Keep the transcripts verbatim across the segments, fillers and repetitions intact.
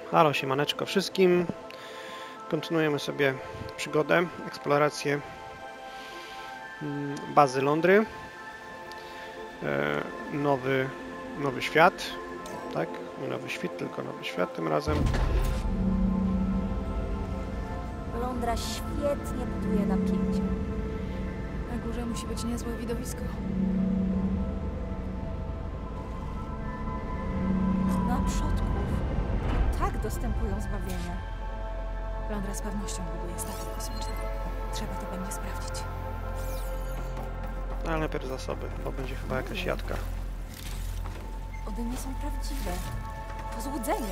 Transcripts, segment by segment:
Halo, siemaneczko wszystkim. Kontynuujemy sobie przygodę, eksplorację bazy Londry. Nowy, nowy świat, tak? Nie nowy świt, tylko nowy świat tym razem. Londra świetnie buduje napięcie. Na górze musi być niezłe widowisko. Na przodków tak dostępują zbawienia. Londra z pewnością buduje statek kosmiczny. Trzeba to będzie sprawdzić. Ale najpierw zasoby, bo będzie chyba jakaś jadka. One nie są prawdziwe. To złudzenie.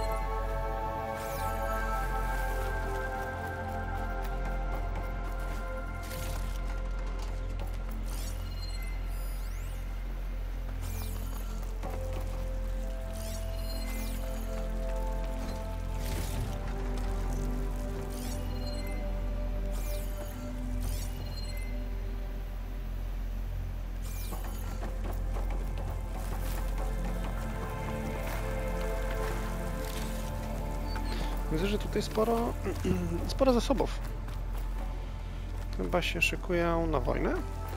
Widzę, że tutaj sporo, sporo zasobów. Chyba się szykują na wojnę.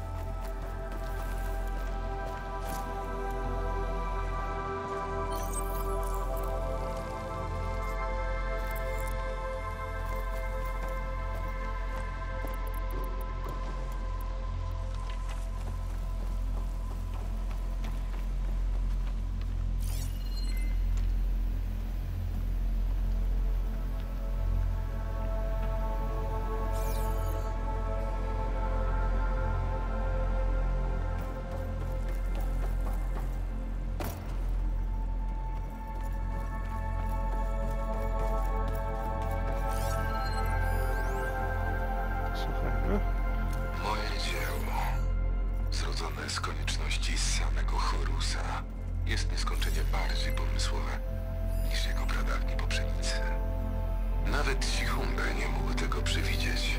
Moje dzieło, zrodzone z konieczności samego Horusa, jest nieskończenie bardziej pomysłowe niż jego pradawni poprzednicy. Nawet Sichumbe nie mógł tego przewidzieć.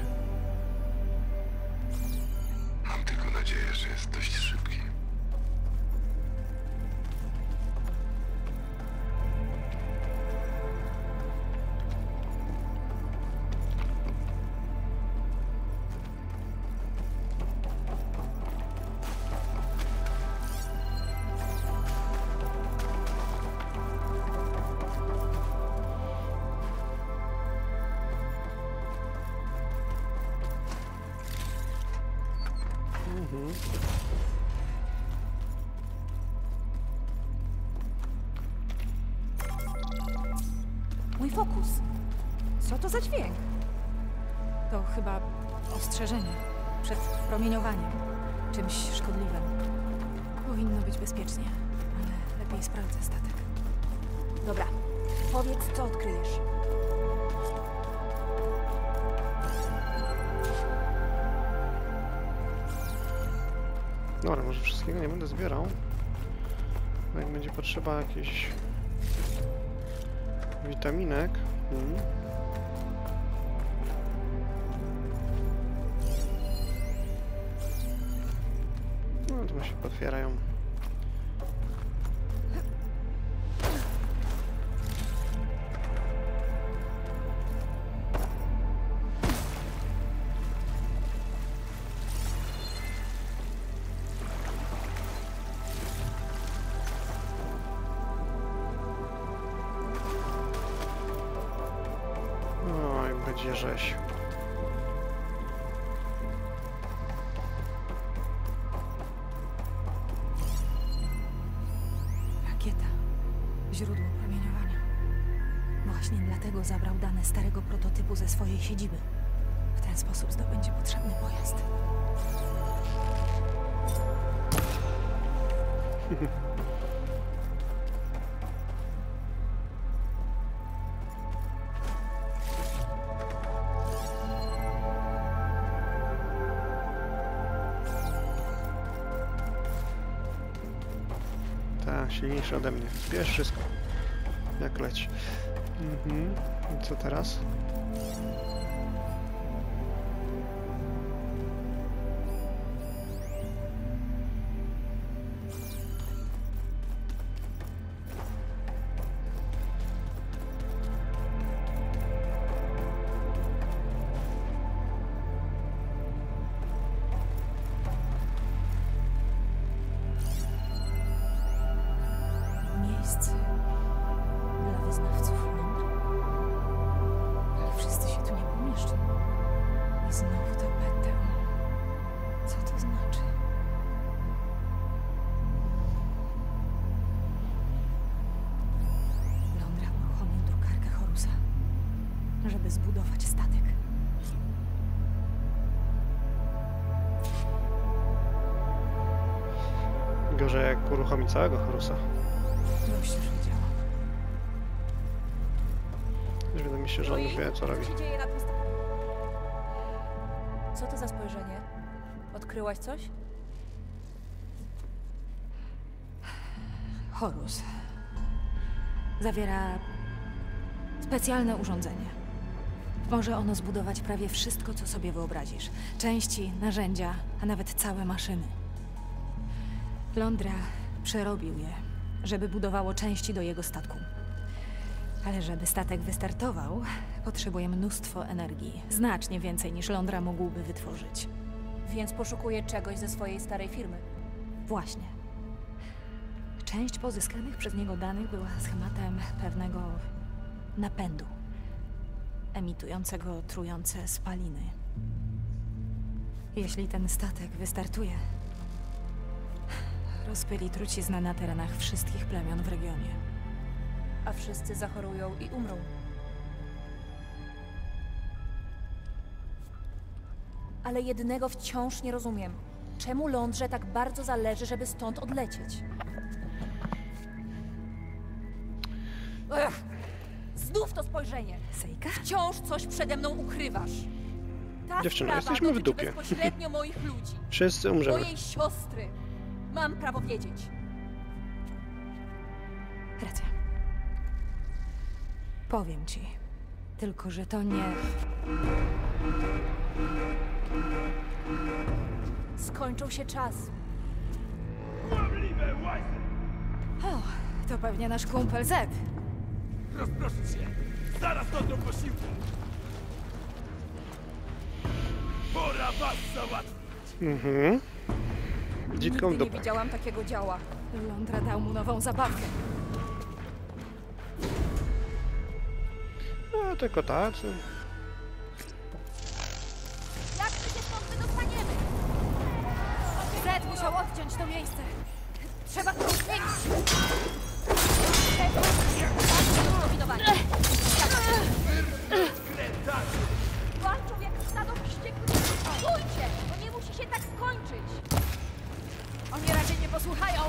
Mam tylko nadzieję, że jest dość szybki. Mój fokus. Co to za dźwięk? To chyba ostrzeżenie przed promieniowaniem, czymś szkodliwym. Powinno być bezpiecznie, ale lepiej sprawdzę statek. Dobra, powiedz, co odkryjesz. Dobra, może wszystkiego nie będę zbierał. No jak będzie potrzeba jakichś witaminek. Hmm. No to się potwierają. Będzie rzeź. Rakieta. Źródło promieniowania. Właśnie dlatego zabrał dane starego prototypu ze swojej siedziby. W ten sposób zdobędzie potrzebny pojazd. Silniejszy ode mnie. Zbierz wszystko. Jak leci. Mhm. I co teraz? Wyznawców Londra? Ale wszyscy się tu nie pomieszczą. I znowu to Betel. Co to znaczy? Londra uruchomił drukarkę Horusa, żeby zbudować statek. Gorzej jak uruchomi całego Horusa. Dość już wiedziała. Już wydaje mi się, że on już wie, co robi. Co się dzieje na tym sta- Co to za spojrzenie? Odkryłaś coś? Horus zawiera specjalne urządzenie. Może ono zbudować prawie wszystko, co sobie wyobrazisz. Części, narzędzia, a nawet całe maszyny. Londra przerobił je, żeby budowało części do jego statku. Ale żeby statek wystartował, potrzebuje mnóstwo energii. Znacznie więcej niż Londra mógłby wytworzyć. Więc poszukuje czegoś ze swojej starej firmy. Właśnie. Część pozyskanych przez niego danych była schematem pewnego napędu, emitującego trujące spaliny. Jeśli ten statek wystartuje, rozpyli truciznę na terenach wszystkich plemion w regionie. A wszyscy zachorują i umrą. Ale jednego wciąż nie rozumiem. Czemu Londrze tak bardzo zależy, żeby stąd odlecieć? Ech, znów to spojrzenie. Sejka? Wciąż coś przede mną ukrywasz. Ta Dziewczyno, sprawa jesteśmy w dotyczy dupie. bezpośrednio moich ludzi. Wszyscy umrzemy. Mojej siostry. Mam prawo wiedzieć. Racja. Powiem ci. Tylko, że to nie... Skończył się czas. O, to pewnie nasz kumpel Zed. Rozproszyć się! Zaraz dążą posiłku! Pora was załatwić! Mhm. Dzitką w Nigdy nie dupę. widziałam takiego działa. Londra dał mu nową zabawkę. No, tylko tacy. Jak my się stąd wydostaniemy? Zed musiał odciąć to miejsce. Trzeba to zmienić. Kombinowanie. Walczą jak stado wściekłych. Stójcie! To nie musi się tak skończyć. Oni raczej nie posłuchają.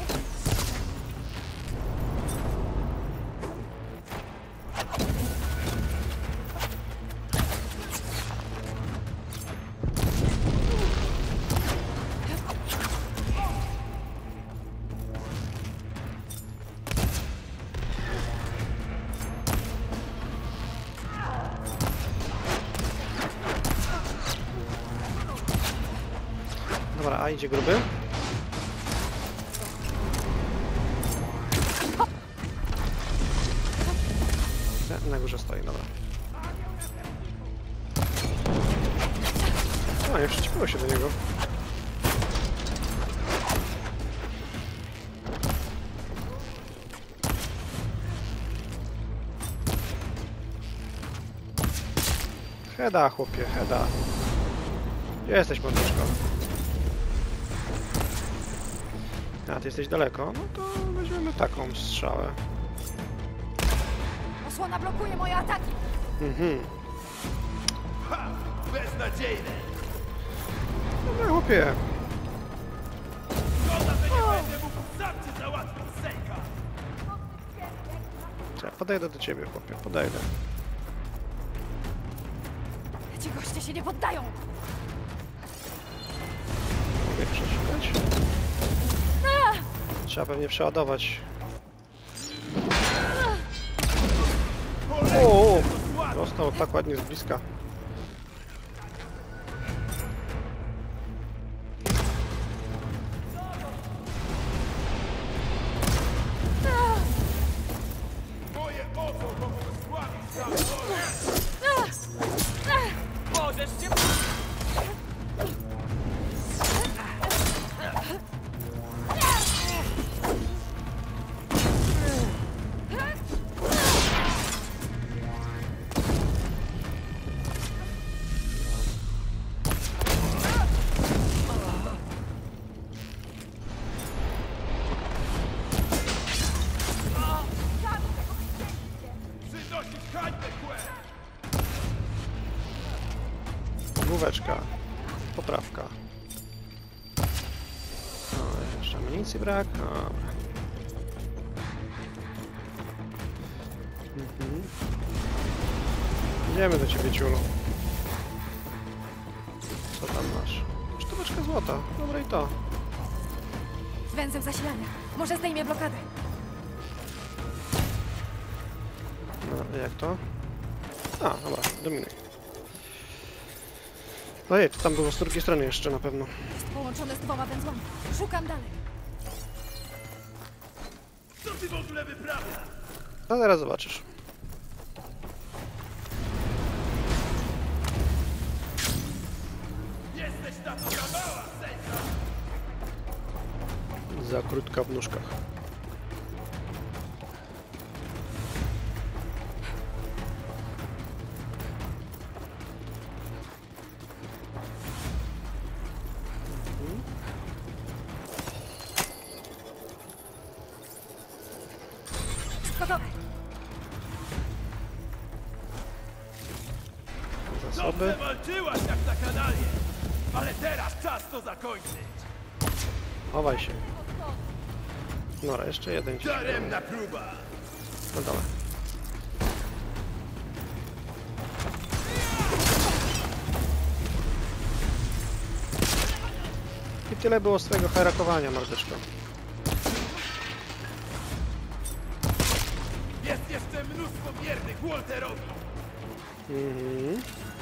Dobra, a idzie gruby. Nie, na górze stoi, dobra. A, nie przyczepiło się do niego. Heda, chłopie, heda. Gdzie jesteś, mordeczko? A, ty jesteś daleko? No to weźmiemy taką strzałę. Osłona blokuje moje ataki. Mhm. Ha! Beznadziejne! No, chłopie. Szkoda, że nie będę mógł sam cię załatwić, Sejka! Ja podejdę do ciebie, chłopie, podejdę. Ci goście się nie poddają. Mogę przeczytać? Trzeba pewnie przeładować. O, dostał tak ładnie z bliska. Moje oko mogą sławić za wolę! Możesz się... przynosić hańbę kłę! Główeczka. Poprawka. O, jeszcze amunicji brak. Dobra. Mhm. Idziemy do ciebie, ciulu. Co tam masz? Sztuczka złota. Dobra i to. Węzeł zasilania. Może zdejmie blokadę. No, jak to? A, dobra, dominuj. Ojej, to tam było z drugiej strony jeszcze na pewno. Jest połączone z dwoma węzłami. Szukam dalej. Co ty w ogóle wyprawiasz? A zaraz zobaczysz. Jesteś na to za mała, sędzia! Za krótka w nóżkach. Gotowe. Zasoby. Dobrze walczyłaś jak na kanale, ale teraz czas to zakończyć! Chowaj się. Dobra, jeszcze jeden ci. Daremna próba! No dobra. I tyle było z twojego harakowania, mordeczko. Jest jeszcze mnóstwo wiernych Walterowi! Mhm.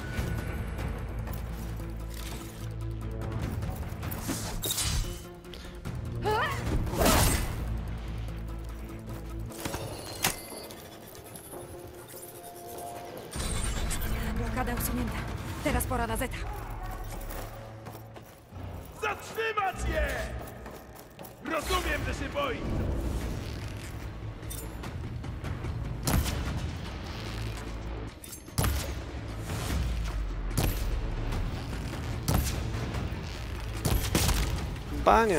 Blokada usunięta. Teraz pora na Zeta. Zatrzymać je! Rozumiem, że się boi! Bania!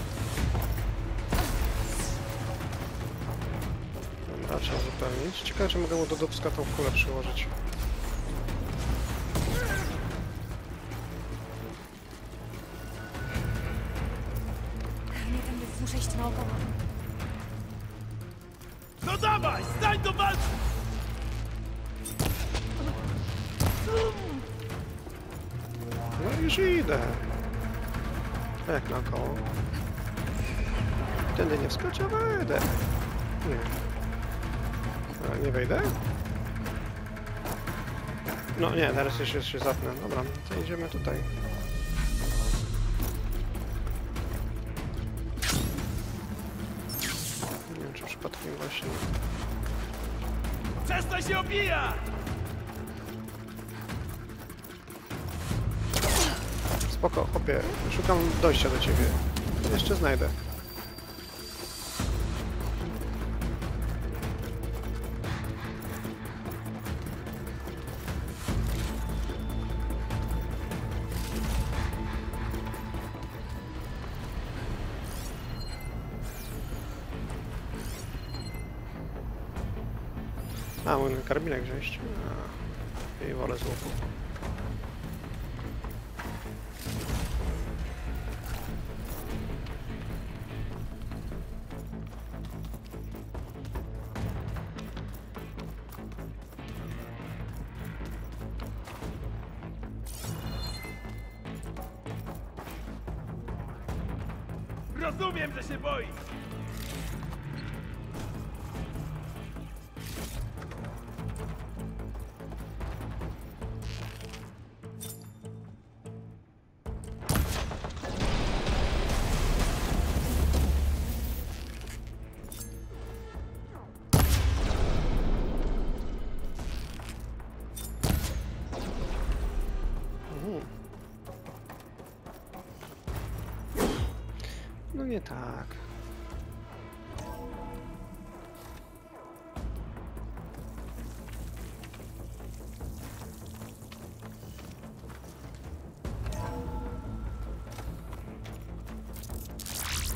Dobra, trzeba zupełnić. Ciekawe, czy mogę mu do dubska tą kulę przyłożyć. Nie tędy, muszę iść naokoło. No dawaj, stań do walki! No już idę. A jak naokoło? Tędy nie wskoczę, wejdę. Nie. A, nie wejdę? No nie, teraz już się zapnę. Dobra, to idziemy tutaj. Nie wiem, czy przypadkiem właśnie... Przestań się obijać! Spoko, chłopie, szukam dojścia do ciebie. Jeszcze znajdę. A, mój karabinek wziąć. A, i wolę z łuku. Rozumiem, że się boisz! No nie tak.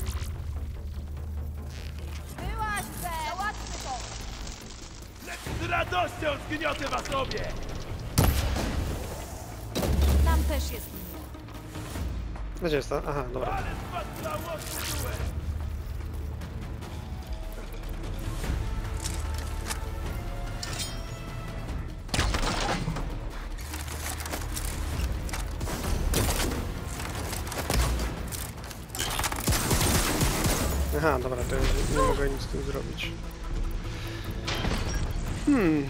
Byłaś, Ze! Załatwmy to! Let's radością zgniotę was obie! Nam też jest miło. Gdzie jest to? Aha, dobra. Ale z was żałosny duet! Aha, dobra, to ja nie mogę nic z tym zrobić. Hmm.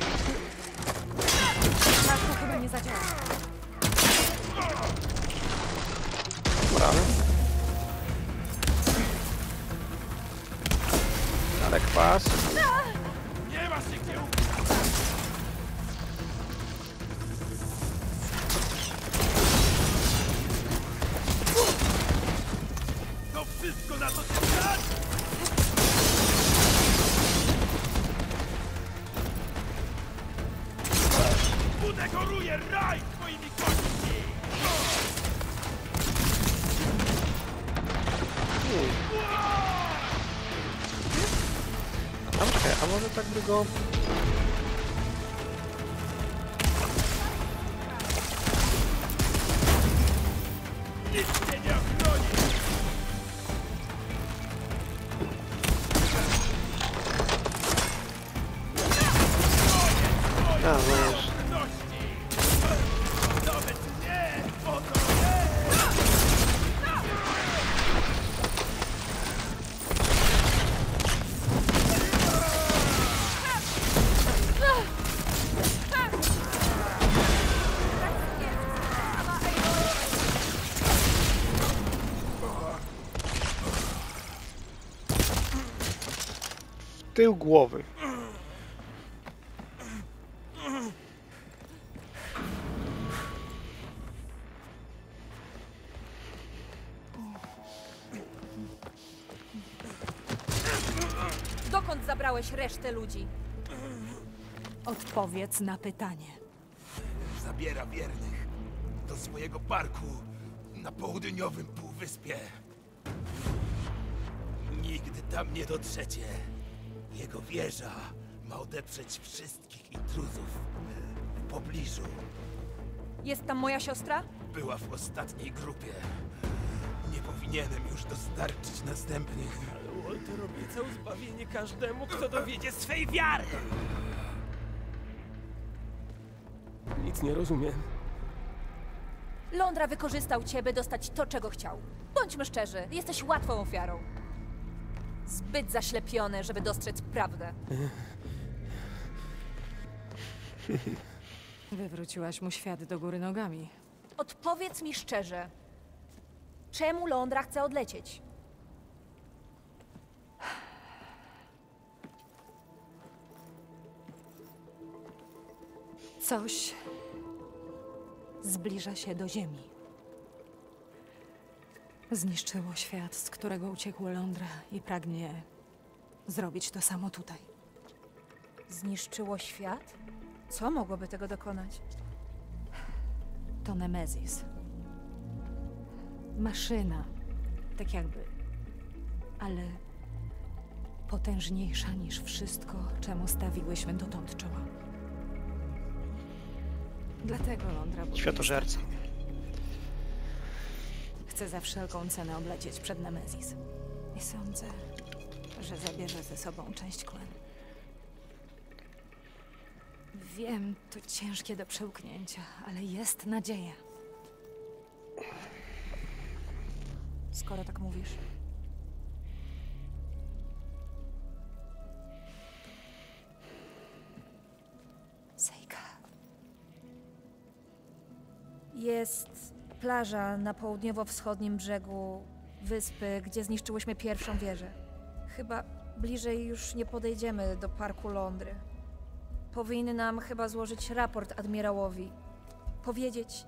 Tak, to chyba nie zadziała. Dobra. Ale kwas. Nie ma się gdzie ukryć! To wszystko na to się stać! Udekoruję raj twoimi kośćmi! A tam czekaj, a może tak by go... Nic cię nie ochroni! A, no już. Ności! Nawet nie! O to nie! Tył głowy. Dokąd zabrałeś resztę ludzi? Odpowiedz na pytanie. Zabiera wiernych do swojego parku na południowym półwyspie. Nigdy tam nie dotrzecie. Jego wieża ma odeprzeć wszystkich intruzów w pobliżu. Jest tam moja siostra? Była w ostatniej grupie. Nie powinienem już dostarczyć następnych. Ale Walter obiecał zbawienie każdemu, kto dowiedzie swej wiary. Nic nie rozumiem. Londra wykorzystał cię, by dostać to, czego chciał. Bądźmy szczerzy, jesteś łatwą ofiarą. Zbyt zaślepiony, żeby dostrzec prawdę. Wywróciłaś mu świat do góry nogami. Odpowiedz mi szczerze. Czemu Londra chce odlecieć? Coś zbliża się do Ziemi. Zniszczyło świat, z którego uciekł Londra i pragnie zrobić to samo tutaj. Zniszczyło świat? Co mogłoby tego dokonać? To Nemezis. Maszyna, tak jakby, ale potężniejsza niż wszystko, czemu stawiłyśmy dotąd czoła. Dlatego Londra buduje Światożerca. statek. Chce za wszelką cenę odlecieć przed Nemezis. I sądzę, że zabierze ze sobą część Quen. Wiem, to ciężkie do przełknięcia, ale jest nadzieja. Skoro tak mówisz. Sejka. Jest plaża na południowo-wschodnim brzegu wyspy, gdzie zniszczyłyśmy pierwszą wieżę. Chyba bliżej już nie podejdziemy do parku Londry. Powinnam chyba złożyć raport admirałowi. Powiedzieć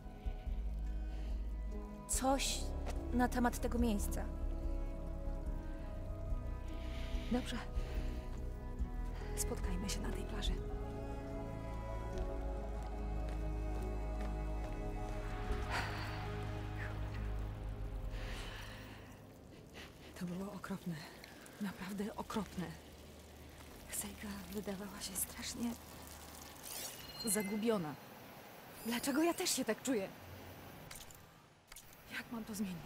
coś na temat tego miejsca. Dobrze. Spotkajmy się na tej plaży. To było okropne. Naprawdę okropne. Chcę Sejka wydawała się strasznie zagubiona. Dlaczego ja też się tak czuję? Jak mam to zmienić?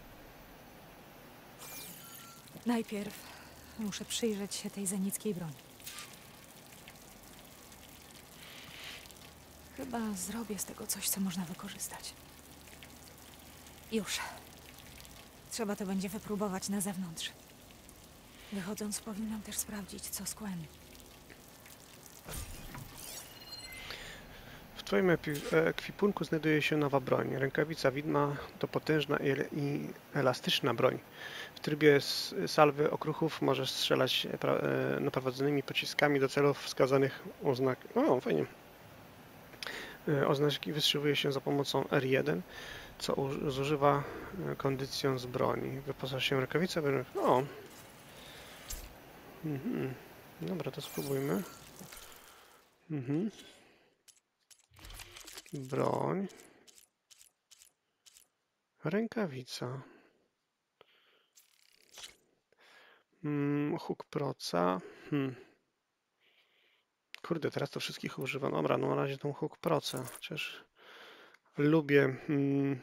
Najpierw muszę przyjrzeć się tej zenickiej broni. Chyba zrobię z tego coś, co można wykorzystać. Już. Trzeba to będzie wypróbować na zewnątrz. Wychodząc, powinnam też sprawdzić, co z Gwen. W twoim ekwipunku znajduje się nowa broń. Rękawica widma to potężna i elastyczna broń. W trybie salwy okruchów możesz strzelać naprowadzonymi pociskami do celów wskazanych oznak... O, fajnie. Oznaki wystrzeliwuje się za pomocą R jeden, co zużywa kondycją z broni. Wyposaż się rękawicę. O! Mhm. Dobra, to spróbujmy. Mhm. Broń. Rękawica. Hmm, huk proca. Hmm. Kurde, teraz to wszystkich używam. Dobra, no na razie tą huk proca. Chociaż lubię. Hmm.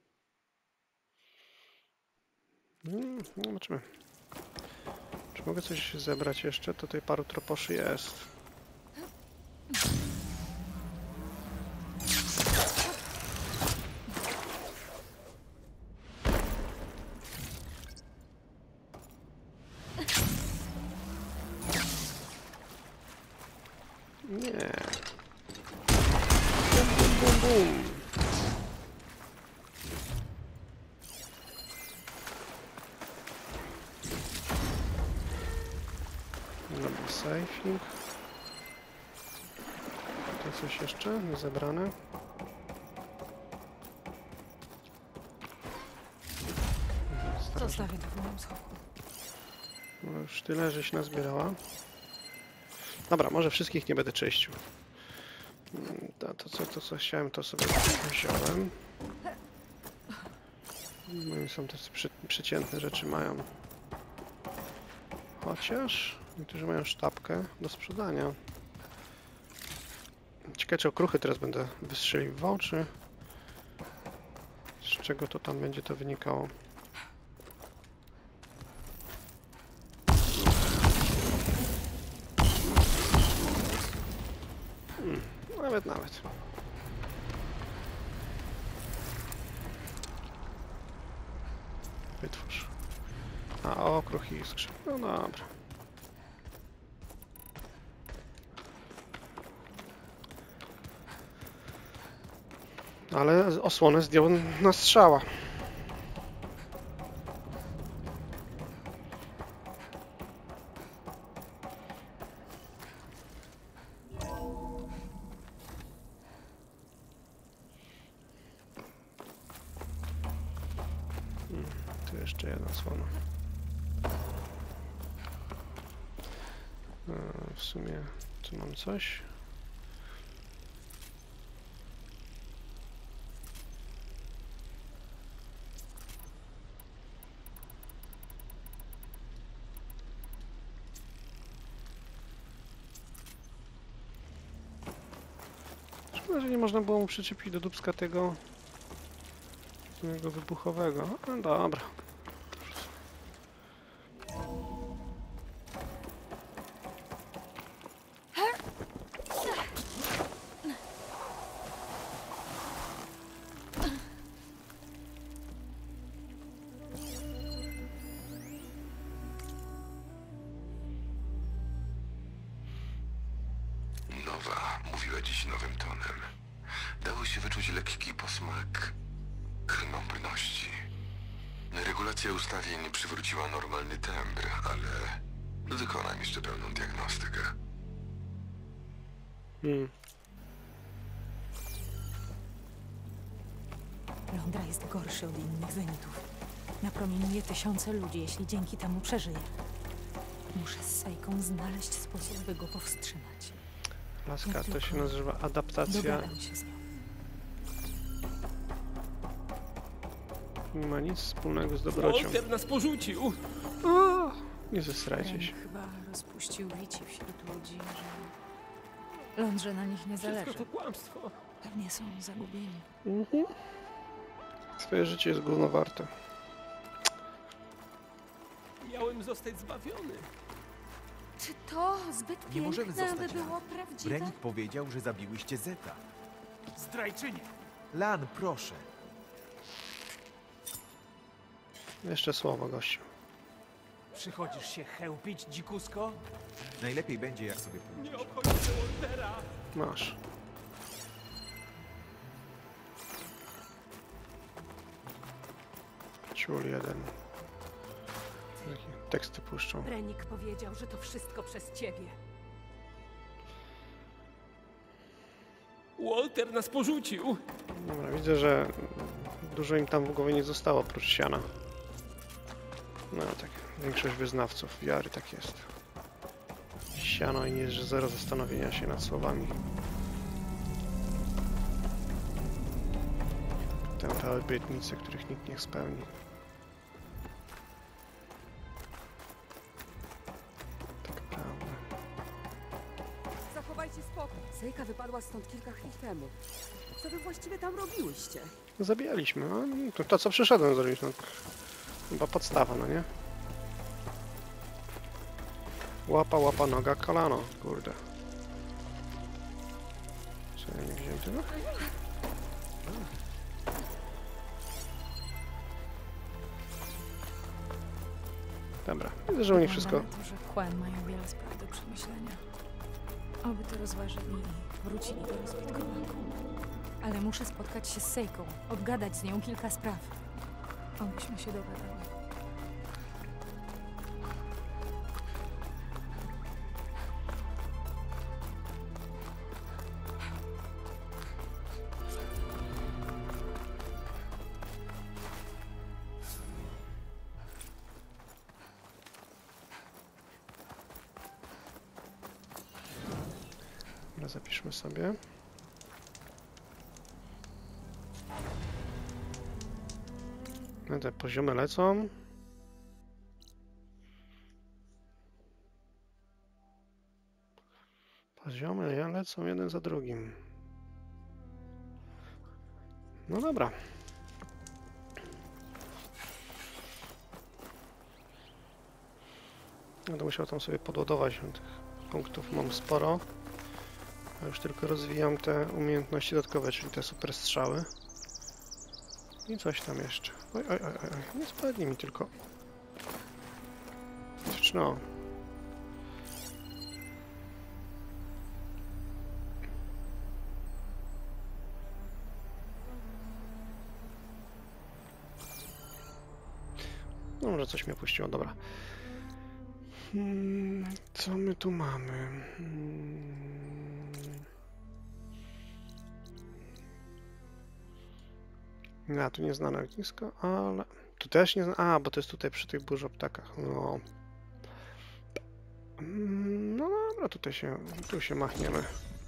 Hmm, zobaczymy. Czy mogę coś zebrać jeszcze? Tutaj paru troposzy jest. Nie. Bum, bum, bum, bum. Dobra, safing. To coś jeszcze nie zebrane. Zostawię to w moim schowku. No już tyle, żeś nazbierała. Dobra, może wszystkich nie będę czyścił. To, to, co, to co chciałem, to sobie wziąłem. No i są tacy przy, przeciętne rzeczy mają. Chociaż niektórzy mają sztabkę do sprzedania. Ciekawe, czy okruchy teraz będę wystrzeliwał, czy z czego to tam będzie to wynikało. Hmm, nawet, nawet. Wytwórz. A, okruch i skrzyn. No dobra. Ale osłonę zdjął na strzała. Hmm, tu jeszcze jedna osłona. W sumie tu mam coś. Szkoda, że nie można było mu przyczepić do dupska tego tego wybuchowego. No dobra. Nowa mówiła dziś nowym tonem. Dało się wyczuć lekki posmak krnąbrności. Regulacja ustawień przywróciła normalny tembr, ale wykonam jeszcze pełną diagnostykę. Hmm. Londra jest gorszy od innych zenitów. Napromieniuje tysiące ludzi, jeśli dzięki temu przeżyje. Muszę z Sejką znaleźć sposób, by go powstrzymać. Laska, to się nazywa adaptacja. Dogadam się z nią. Nie ma nic wspólnego z dobrocią. Walter nas porzucił! O! Nie zesrajcie się. Ren chyba rozpuścił wici wśród ludzi, że Londrze na nich nie zależy. Wszystko to kłamstwo. Pewnie są zagubieni. Mhm. Swoje życie jest gówno warte. Miałem zostać zbawiony. Czy to zbyt Nie możemy piękne, aby zostać było Lan. prawdziwe? Brennick powiedział, że zabiłyście Zeta. Zdrajczynie! Lan, proszę. Jeszcze słowo, gościu. Przychodzisz się chełpić, dzikusko? Najlepiej będzie, jak sobie pójdziesz. Nie obchodź się Waltera! Masz. Ciul jeden. Takie teksty puszczą. Brennick powiedział, że to wszystko przez ciebie. Walter nas porzucił. Dobra, widzę, że dużo im tam w głowie nie zostało oprócz siana. No tak, większość wyznawców wiary tak jest. Siano i nie, że zero zastanowienia się nad słowami. Te obietnice, których nikt nie spełni. Tak prawda. Zachowajcie spokój. Sejka wypadła stąd kilka chwil temu. Co wy właściwie tam robiłyście? Zabijaliśmy, no to, to co przyszedłem zrobić, no chyba podstawa, no nie? Łapa, łapa, noga, kolano, kurde. Co, ja nie wziąłem tego? Dobra, widzę, że u nich wszystko... Wygląda na to, że Quen mają wiele spraw do przemyślenia. Oby to rozważyli i wrócili do rozbitkowania. Ale muszę spotkać się z Sejką, obgadać z nią kilka spraw. Obyśmy się dogadały. Zapiszmy sobie. No te poziomy lecą. Poziomy ja lecą jeden za drugim. No dobra. Będę musiał tam sobie podładować. Tych punktów mam sporo. A już tylko rozwijam te umiejętności dodatkowe, czyli te super strzały. I coś tam jeszcze. Oj, oj, oj, oj. Nie spadnie mi tylko. No. No, może coś mnie puściło, dobra. Hmm, co my tu mamy? Hmm. No, tu nieznane ognisko, ale... Tu też nie... A, bo to jest tutaj przy tych burzoptakach. No. No dobra, tutaj się... Tu się machniemy.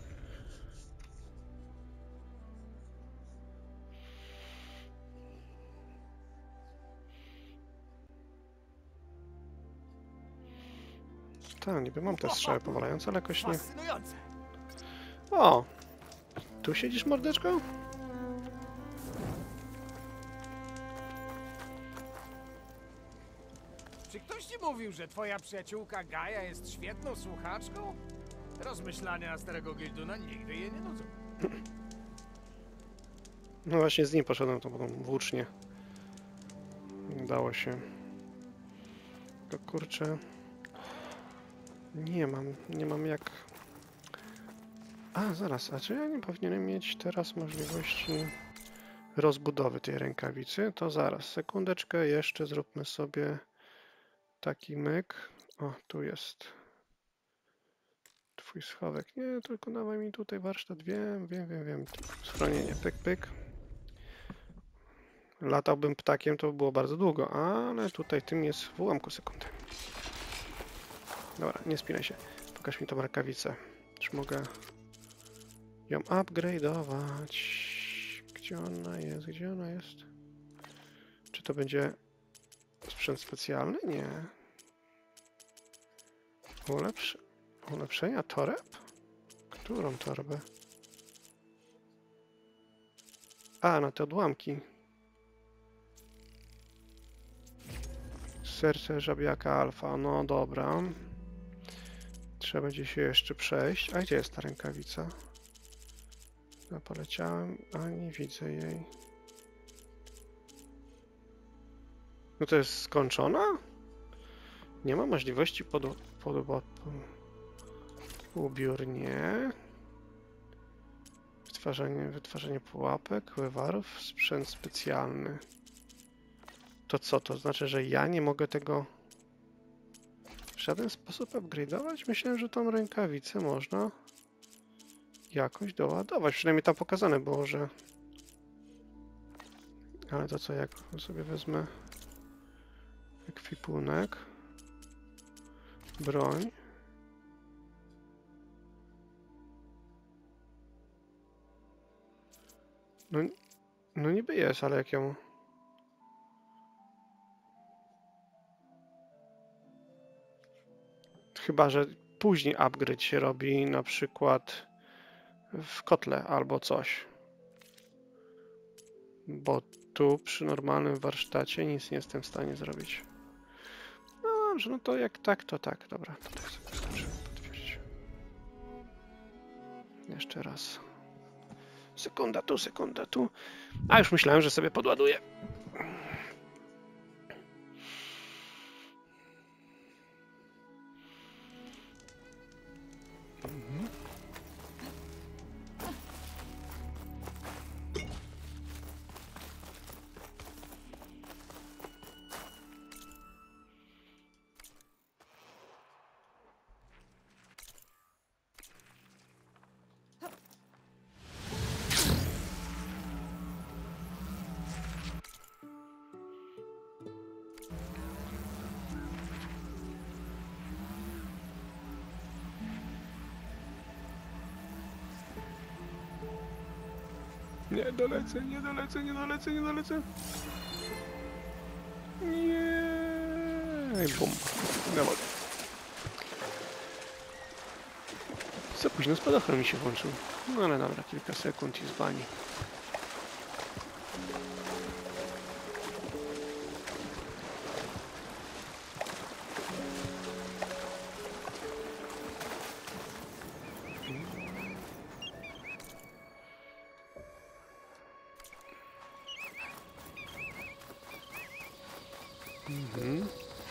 Tak, niby mam te strzały powalające, ale jakoś nie... Fascynujące! O! Tu siedzisz, mordeczko? Czy ktoś ci mówił, że twoja przyjaciółka Gaja jest świetną słuchaczką? Rozmyślania starego Gilduna nigdy jej nie nudzą. No właśnie z nim poszedłem to potem włócznie. Udało się. To kurczę... Nie mam, nie mam jak... A, zaraz, a czy ja nie powinienem mieć teraz możliwości rozbudowy tej rękawicy? To zaraz, sekundeczkę, jeszcze zróbmy sobie taki myk. O, tu jest twój schowek. Nie, tylko dawaj mi tutaj warsztat. Wiem, wiem, wiem, wiem. Schronienie, pyk, pyk. Latałbym ptakiem, to by było bardzo długo, ale tutaj tym jest w ułamku sekundy. Dobra, nie spinaj się. Pokaż mi tą rękawicę. Czy mogę ją upgrade'ować? Gdzie ona jest? Gdzie ona jest? Czy to będzie sprzęt specjalny? Nie. Ulepsz... Ulepszenia toreb? Którą torbę? A, na te odłamki. Serce żabiaka alfa. No dobra. Trzeba będzie się jeszcze przejść. A gdzie jest ta rękawica? Ja poleciałem, a nie widzę jej. No to jest skończona? Nie ma możliwości pod... pod... pod... Ubiór nie. Wytwarzanie, wytwarzanie pułapek, wywarów, sprzęt specjalny. To co? To znaczy, że ja nie mogę tego w żaden sposób upgrade'ować? Myślałem, że tą rękawicę można jakoś doładować. Przynajmniej tam pokazane było, że... Ale to co, jak sobie wezmę ekwipunek, broń. No, no niby jest, ale jak ją... Chyba że później upgrade się robi na przykład w kotle albo coś. Bo tu przy normalnym warsztacie nic nie jestem w stanie zrobić. No dobrze, no to jak tak, to tak. Dobra, to tak sobie wystarczy potwierdzić. Jeszcze raz. Sekunda tu, sekunda tu. A już myślałem, że sobie podładuję. Mhm. Nie dolecę, nie dolecę, nie dolecę, nie dolecę. Nie. Bum. Na wodę. Za późno spadochron mi się włączył. No ale dobra, kilka sekund i z bani. Mhm.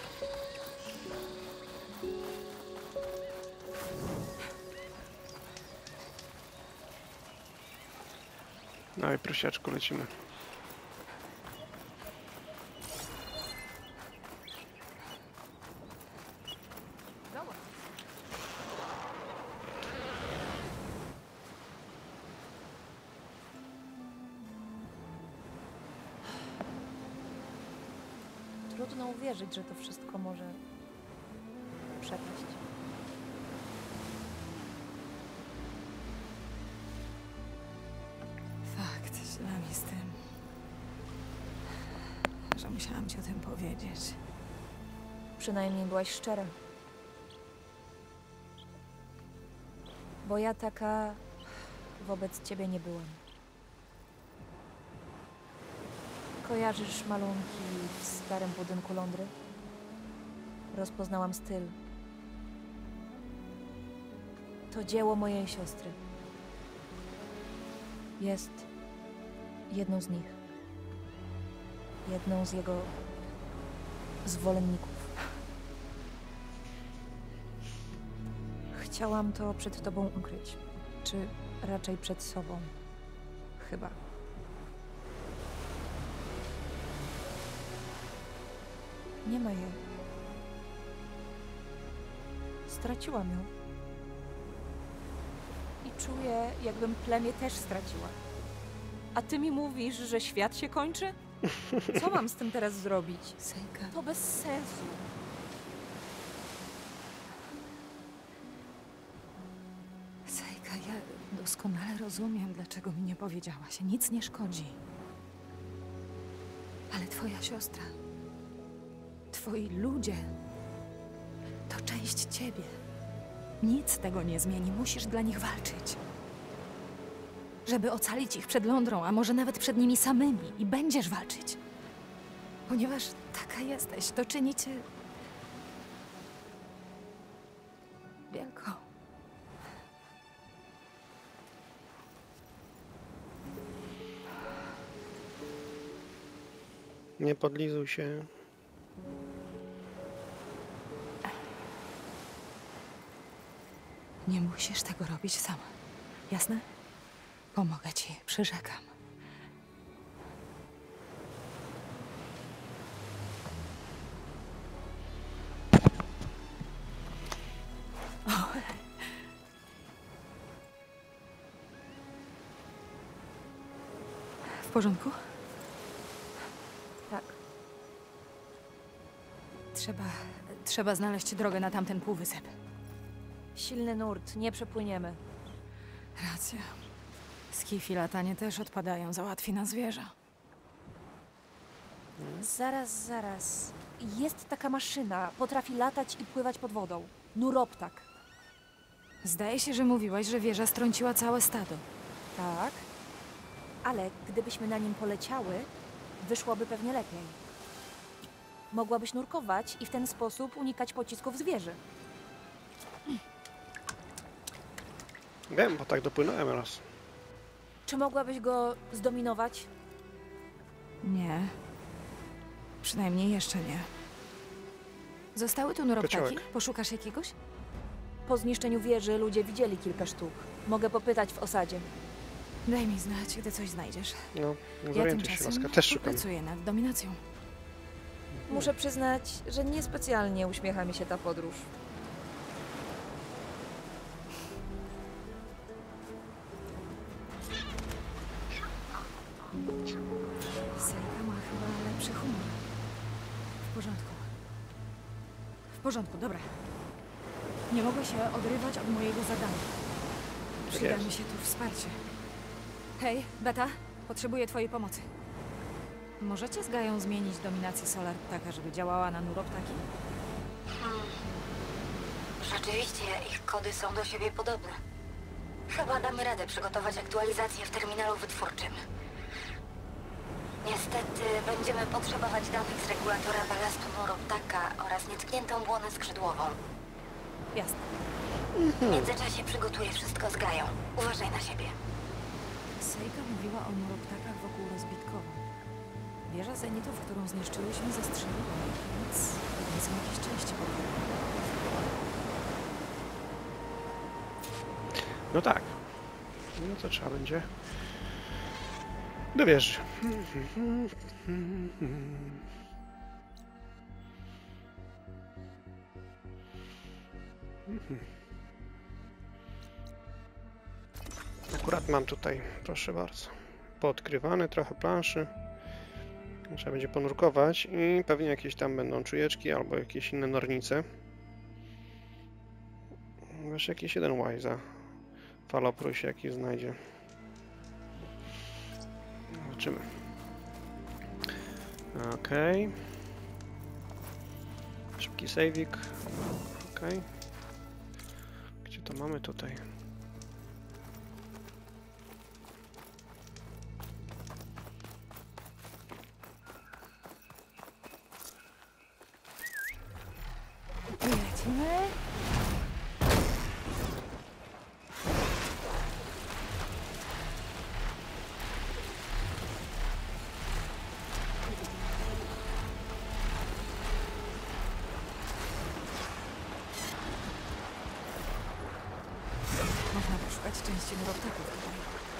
No i prosiaczku lecimy. Trudno uwierzyć, że to wszystko może przepaść. Fakt, źle mi z tym. Że musiałam ci o tym powiedzieć. Przynajmniej byłaś szczera. Bo ja taka wobec ciebie nie byłam. Kojarzysz malunki w starym budynku Londry? Rozpoznałam styl. To dzieło mojej siostry. Jest jedną z nich. Jedną z jego zwolenników. Chciałam to przed tobą ukryć. Czy raczej przed sobą. Chyba. Nie ma jej. Straciłam ją. I czuję, jakbym plemię też straciła. A ty mi mówisz, że świat się kończy? Co mam z tym teraz zrobić? Sejka. To bez sensu. Sejka, ja doskonale rozumiem, dlaczego mi nie powiedziałaś. Nic nie szkodzi. Ale twoja siostra, twoi ludzie, to część ciebie. Nic tego nie zmieni. Musisz dla nich walczyć. Żeby ocalić ich przed Londrą, a może nawet przed nimi samymi. I będziesz walczyć. Ponieważ taka jesteś, to czyni cię... wielką. Nie podlizuj się. Nie musisz tego robić sama. Jasne? Pomogę ci, przyrzekam. O. W porządku? Tak. Trzeba... trzeba znaleźć drogę na tamten półwysep. Silny nurt, nie przepłyniemy. Racja. Skifi latanie też odpadają, załatwi nas wieża. Zaraz, zaraz. Jest taka maszyna, potrafi latać i pływać pod wodą. Nuroptak. Zdaje się, że mówiłaś, że wieża strąciła całe stado. Tak. Ale gdybyśmy na nim poleciały, wyszłoby pewnie lepiej. Mogłabyś nurkować i w ten sposób unikać pocisków z wieży. Wiem, bo tak dopłynąłem raz. Czy mogłabyś go zdominować? Nie. Przynajmniej jeszcze nie. Zostały tu nuroptaki? Kociołek. Poszukasz jakiegoś? Po zniszczeniu wieży ludzie widzieli kilka sztuk. Mogę popytać w osadzie. Daj mi znać, gdy coś znajdziesz. No, Ja zorientuj się, tymczasem laska. Też szukam. pracuję nad dominacją. Muszę przyznać, że niespecjalnie uśmiecha mi się ta podróż. Sejka ma chyba lepszy humor. W porządku. W porządku, dobra. Nie mogę się odrywać od mojego zadania. Przyda jest. mi się tu wsparcie. Hej, Beta, potrzebuję twojej pomocy. Możecie z Gają zmienić dominację Solar Ptaka, żeby działała na nuroptaki? Hmm. Rzeczywiście, ich kody są do siebie podobne. Chyba damy radę przygotować aktualizację w terminalu wytwórczym. Niestety będziemy potrzebować danych z regulatora balastu nuroptaka oraz nietkniętą błonę skrzydłową. Jasne. W międzyczasie przygotuję wszystko z Gają. Uważaj na siebie. Sejka mówiła o nuroptakach wokół rozbitkowa. Wieża zenitów, którą zniszczyłyśmy, zastrzeliła, więc pewnie są jakieś części podwórne. No tak. No to trzeba będzie do wieży. Akurat mam tutaj, proszę bardzo, poodkrywane trochę planszy. Trzeba będzie ponurkować i pewnie jakieś tam będą czujeczki albo jakieś inne nornice. Jeszcze jakiś jeden łajza. Faloprój się jakiś znajdzie. Zobaczymy. Okej. Okay. Szybki saveik. Okej. Okay. Gdzie to mamy tutaj? Lecimy. Można poszukać części nuroptaków tutaj.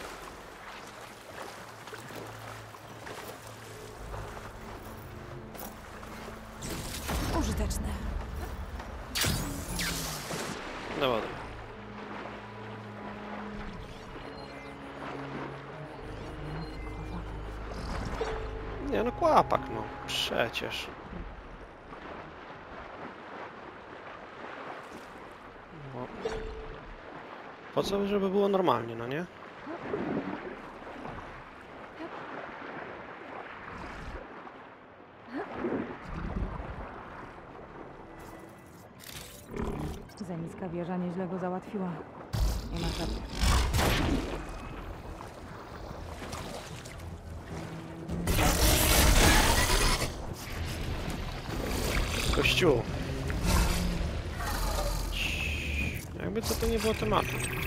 Użyteczne. No ładnie. Nie no, kłapak, no przecież. No. Po co, żeby było normalnie, no nie? Zemicka wieża nieźle go załatwiła. Nie ma żadnych. Kościół. Jakby co to nie było tematu.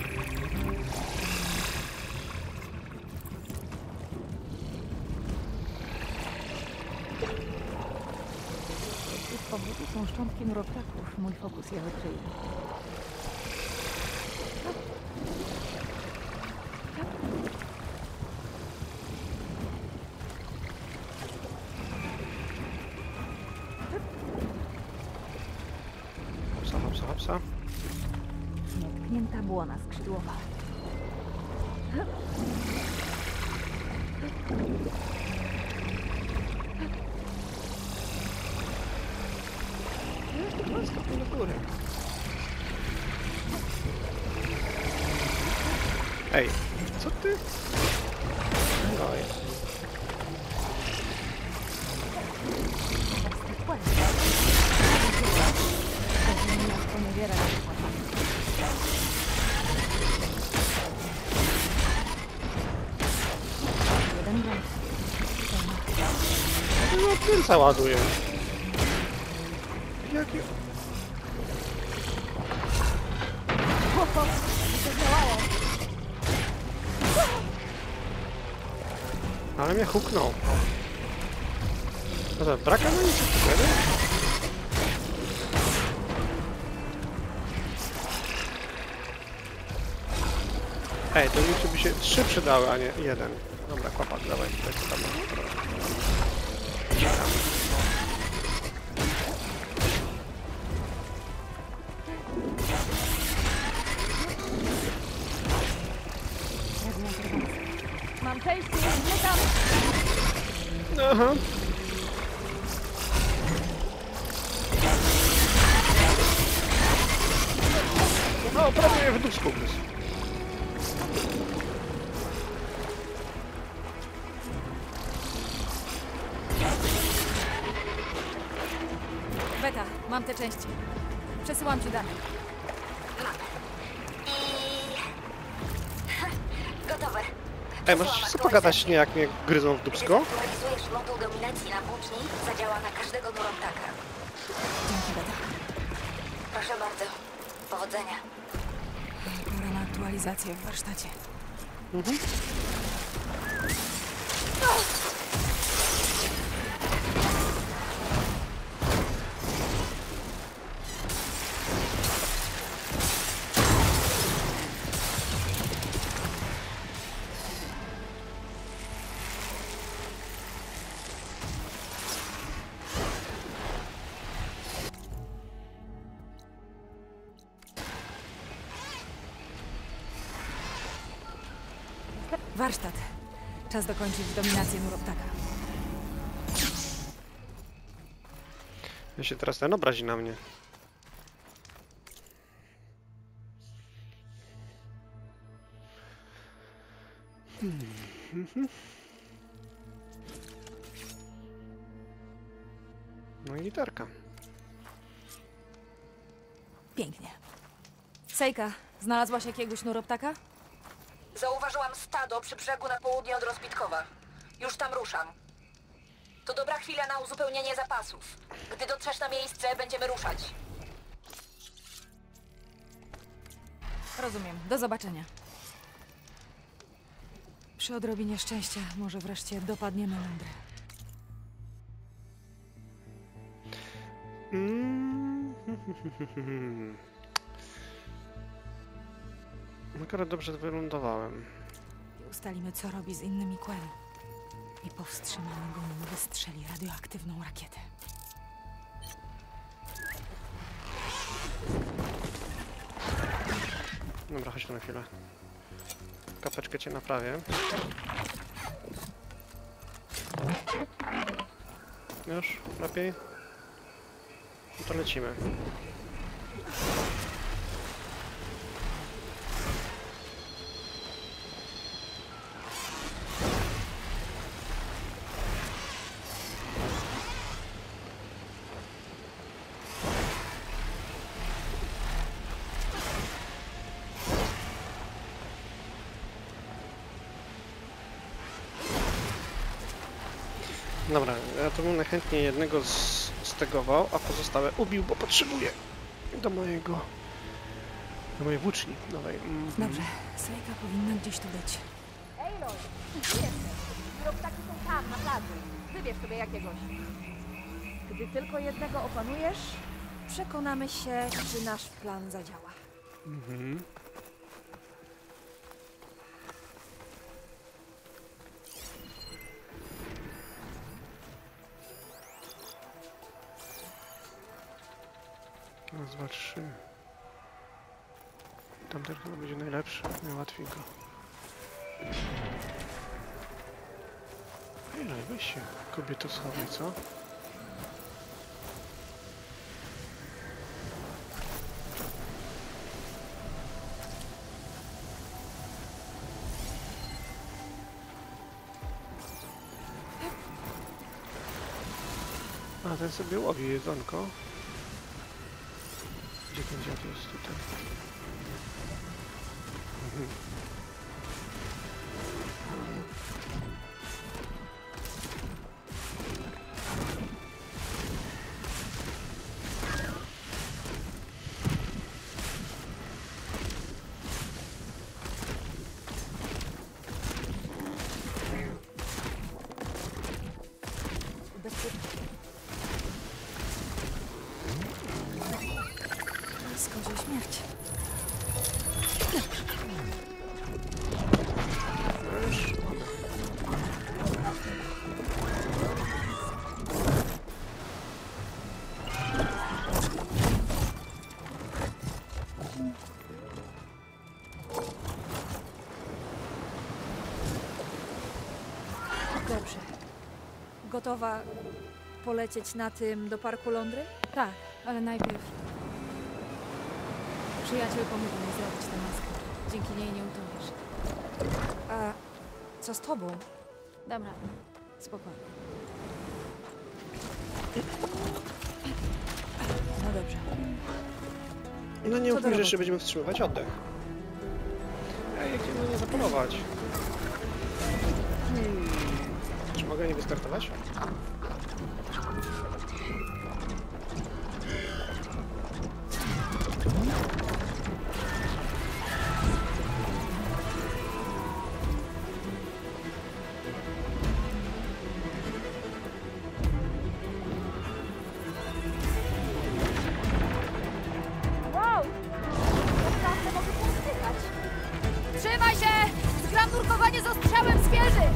Z powodu są szczątki neuroptaków. Mój fokus je wykryje. Hopsa, hopsa, hopsa. Nietknięta błona skrzydłowa. Do góry. Ej, co ty? No jest. No tylca ładuje. Jakie... Ale mnie huknął. No to brak amunicji wtedy? Ej, to mi by się trzy przydały, a nie jeden. Dobra, chłopak, dawaj, tutaj tam. Mam przejście, nie tam! Aha. No, prawie w dupsku gryzł. Beta, mam te części. Przesyłam ci dane. I... Gotowe. Ej, możesz sobie pogadać, nie jak mnie gryzą w dupsko? Gdy zaktualizujesz moduł dominacji na włóczni, zadziała na każdego neuroptaka. Dzięki, Beta. Proszę bardzo. Powodzenia. Pora na aktualizację w warsztacie. Mhm. Warsztat. Czas dokończyć dominację neuroptaka. Ja się teraz ten obrazi na mnie. Hmm. No i gitarka. Pięknie. Sejka, znalazłaś jakiegoś neuroptaka? Zauważyłam stado przy brzegu na południe od Rozbitkowa. Już tam ruszam. To dobra chwila na uzupełnienie zapasów. Gdy dotrzesz na miejsce, będziemy ruszać. Rozumiem. Do zobaczenia. Przy odrobinie szczęścia może wreszcie dopadniemy Londrę. Mm. Akurat dobrze wylądowałem. I ustalimy, co robi z innymi Quell. I powstrzymamy go, nim wystrzeli radioaktywną rakietę. Dobra, chodź tu na chwilę. Kapeczkę cię naprawię. Już? Lepiej? No to lecimy. Dobra, ja to bym najchętniej jednego z, stegował, a pozostałe ubił, bo potrzebuję do mojego... do mojej włóczni nowej. Mm -hmm. Dobrze, Sejka powinna gdzieś tu być. Aloy, gdzie jesteś? Robotaki są tam, na plaży. Wybierz sobie jakiegoś. Gdy tylko jednego opanujesz, przekonamy się, czy nasz plan zadziała. Mhm. Raz, dwa, trzy. Tamten chyba będzie najlepszy, najłatwiej go. Hej, no weź się, kobieto, schowaj, co? A ten sobie łowi jedzonko. Gdzie ten dziad jest tutaj? Mhm. Skozie śmierć. Dobrze. Gotowa polecieć na tym do parku Londry? Tak, ale najpierw... Przyjaciel pomógł mi zrobić tę maskę. Dzięki niej nie utopisz. A co z tobą? Dobra, spokojnie. No dobrze. No nie Co do mówmy, że roboty. jeszcze będziemy wstrzymywać oddech. Ej, jak chciałem na nie zapolować. Hmm. Czy mogę nie wystartować? Wow! Naprawdę mogę powstychać. Trzymaj się! Zgram nurkowanie z ostrzałem z wieży!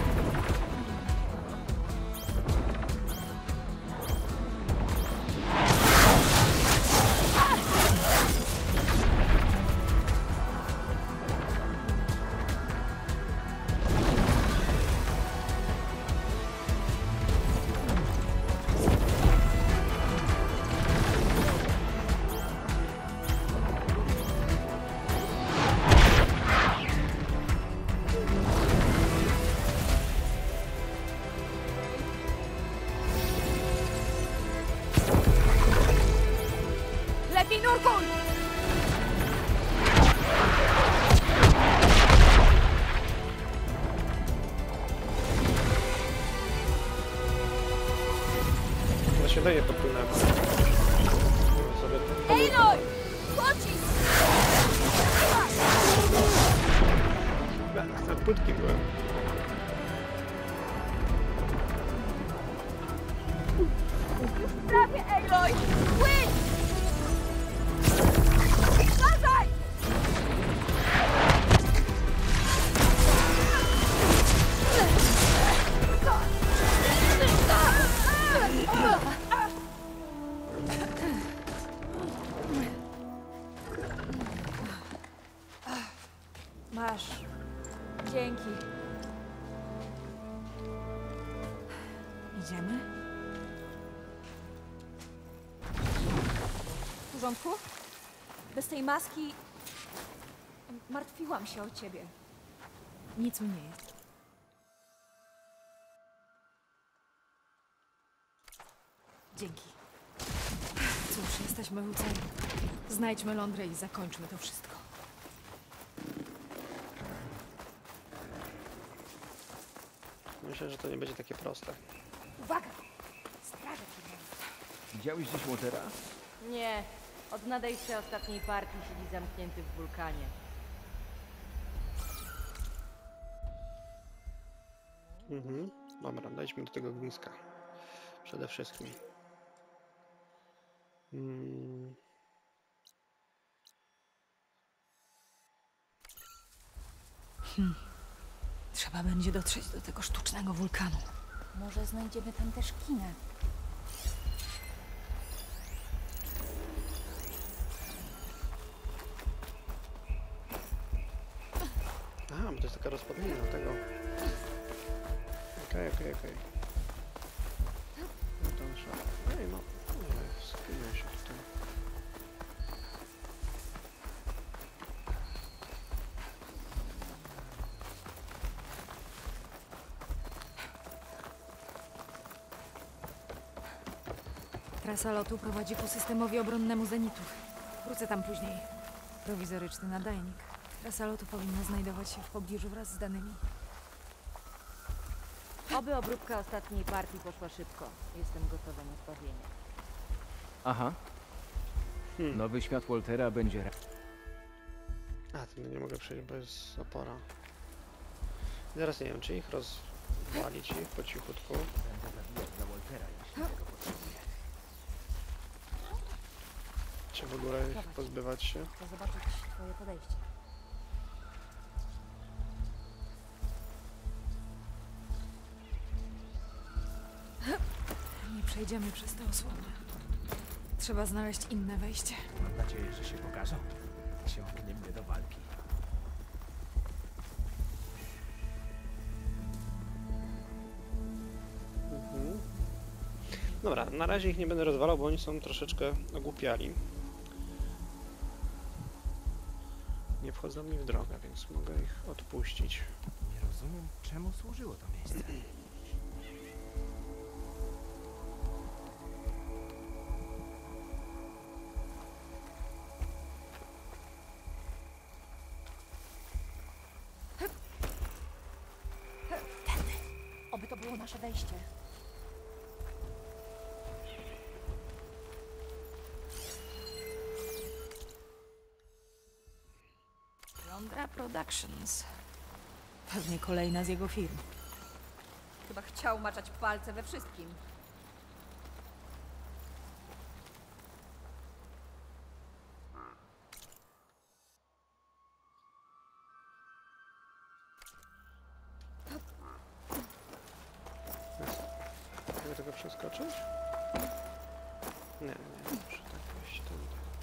Lepiej nurkuj! Ja się daje podpłynąłem. Aloy! Pocisk! Za płytki byłem. Prawie, Aloy! Płyń! Uważaj! Masz. Dzięki. Idziemy? W porządku? Bez tej maski martwiłam się o ciebie. Nic mi nie jest. Dzięki. Cóż, jesteśmy u celu. Znajdźmy Londrę i zakończmy to wszystko. Myślę, że to nie będzie takie proste. Uwaga! Strażak się. Widziałeś gdzieś Waltera? Nie. Od nadejścia ostatniej partii siedzi zamknięty w wulkanie. Mhm. Dobra, dojdźmy do tego ogniska. Przede wszystkim. Hmm. Hmm. Trzeba będzie dotrzeć do tego sztucznego wulkanu. Może znajdziemy tam też kinę. Aha, bo to jest taka rozpadlina tego. Okej, okej, okej. No to trzeba... Ej, no. Nie, skinię się tutaj. Trasa lotu prowadzi ku systemowi obronnemu Zenitów. Wrócę tam później. Prowizoryczny nadajnik. Trasa lotu powinna znajdować się w pobliżu wraz z danymi. Oby obróbka ostatniej partii poszła szybko. Jestem gotowa na zbawienie. Aha. Hmm. Nowy świat Waltera będzie... ra- A, ten nie mogę przejść bez opora. Zaraz nie wiem, czy ich rozwalić ich po cichutku. Będę zabijać dla Waltera, jeśli tego potrzebuję. Czy w ogóle ich pozbywać się? Chcę zobaczyć twoje podejście. Nie przejdziemy przez tę osłonę. Trzeba znaleźć inne wejście. Mam nadzieję, że się pokażą. Ciągnie mnie do walki. Mhm. Dobra, na razie ich nie będę rozwalał, bo oni są troszeczkę ogłupiali. Nie wchodzą mi w drogę, więc mogę ich odpuścić. Nie rozumiem, czemu służyło to miejsce. Oby to było nasze wejście. Londra Productions. Pewnie kolejna z jego firm. Chyba chciał maczać palce we wszystkim. Mogę tego przeskoczyć? Nie, nie, muszę tak wejść tędy.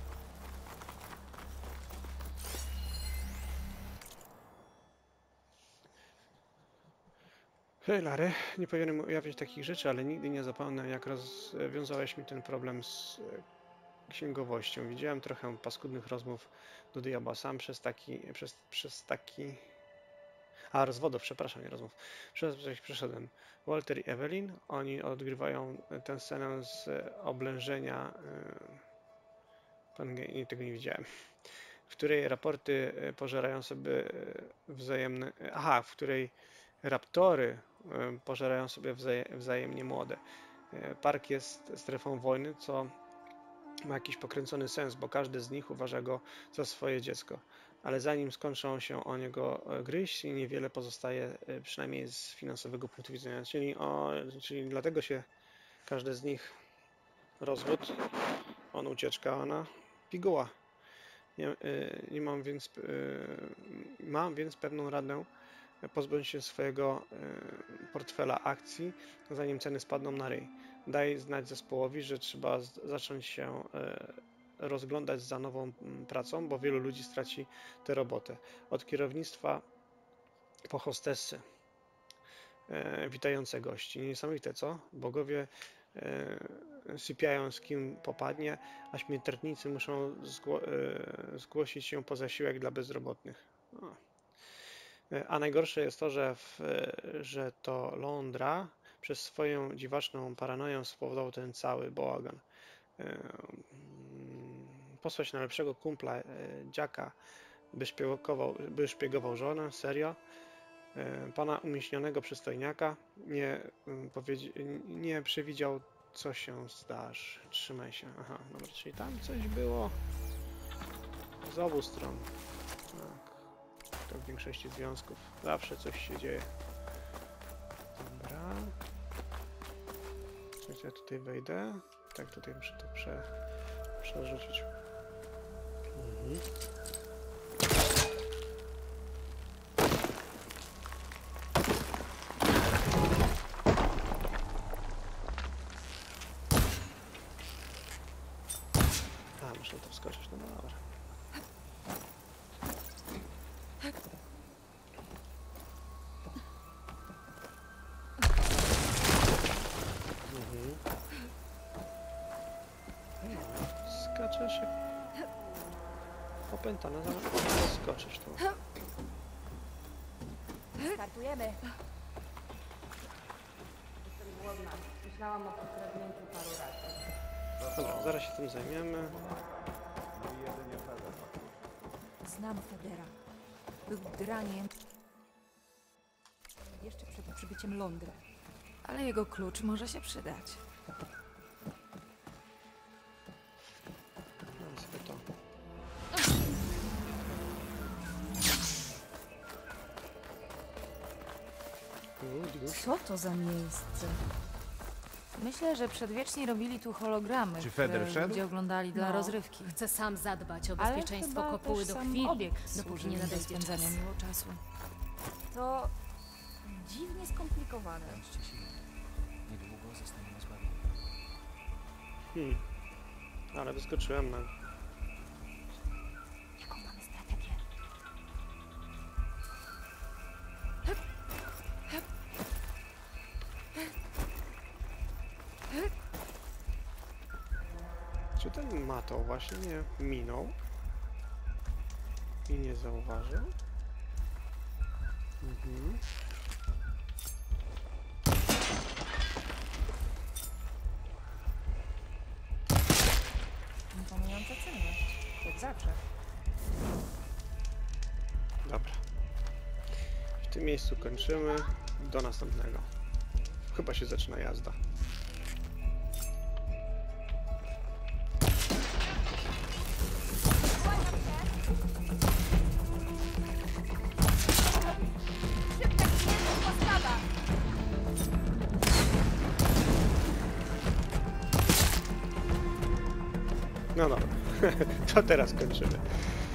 Hej Larry, nie powinienem ujawniać takich rzeczy, ale nigdy nie zapomnę, jak rozwiązałeś mi ten problem z księgowością. Widziałem trochę paskudnych rozmów do diabła sam przez taki, przez, przez taki... A, rozwodów, przepraszam, nie rozmów. Przez coś przeszedłem. Walter i Evelyn, oni odgrywają tę scenę z oblężenia... Pan, nie, tego nie widziałem. W której raporty pożerają sobie wzajemne... Aha, w której raptory pożerają sobie wzajemnie młode. Park jest strefą wojny, co ma jakiś pokręcony sens, bo każdy z nich uważa go za swoje dziecko. Ale zanim skończą się o niego gryźć, niewiele pozostaje, przynajmniej z finansowego punktu widzenia. Czyli, o, czyli dlatego się każdy z nich rozwód, on ucieczka, ona piguła. Nie, nie mam więc mam więc pewną radę pozbądź się swojego portfela akcji, zanim ceny spadną na ryj. Daj znać zespołowi, że trzeba zacząć się rozglądać za nową pracą, bo wielu ludzi straci tę robotę. Od kierownictwa po hostessy witające gości. Niesamowite, co? Bogowie sypiają z kim popadnie, a śmiertelnicy muszą zgło zgłosić się po zasiłek dla bezrobotnych. O. A najgorsze jest to, że, w, że to Londra przez swoją dziwaczną paranoję spowodował ten cały bałagan. Posłać na lepszego kumpla Jacka, by szpiegował, by szpiegował żonę? Serio? e, pana umieśnionego przystojniaka nie, um, powiedzi, nie przewidział, co się zdarzy. Trzymaj się. Aha, dobra, czyli tam coś było z obu stron. Tak. To w większości związków. Zawsze coś się dzieje. Dobra. Ja tutaj wejdę. Tak, tutaj muszę to prze, przerzucić. Mhm. A, muszę to wskoczyć, no dobra. Mhm. Skaczesz jak opętana, zamiast skoczysz tu. Startujemy. Jestem głodna. Myślałam o pokradnięciu paru razy. Dobra, zaraz się tym zajmiemy. Znam Federa. Był draniem. Jeszcze przed przybyciem Londry. Ale jego klucz może się przydać. Mam sobie to. Co to za miejsce? Myślę, że przedwieczni robili tu hologramy, Czy Feder które wszedł? ludzie oglądali dla No. rozrywki. Chcę sam zadbać o Ale bezpieczeństwo chyba kopuły też do sam chwili, obiekt dopóki służy nie do nadejdzie spędzania czas. miło czasu. To dziwnie skomplikowane. Niedługo zostaniemy zbawieni. Hmm. Ale wyskoczyłem na... Jaką mamy strategię? Czy ten Mato właśnie nie minął? I nie zauważył? Mhm. Imponująca czynność. Jak zawsze. Dobra. W tym miejscu kończymy. Do następnego. Chyba się zaczyna jazda. No dobra, to teraz kończymy.